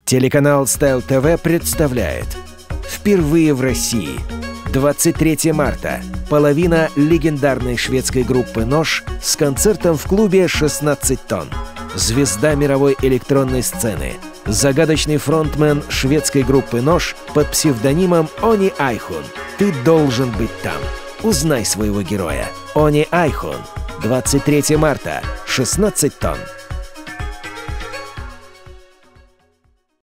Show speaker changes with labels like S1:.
S1: Телеканал Style TV представляет впервые в России 23 марта половина легендарной шведской группы «Нож» с концертом в клубе 16 тонн. Звезда мировой электронной сцены, загадочный фронтмен шведской группы «Нож» под псевдонимом Они Айхун. Ты должен быть там. Узнай своего героя. Они Айхун. 23 марта, 16 тонн.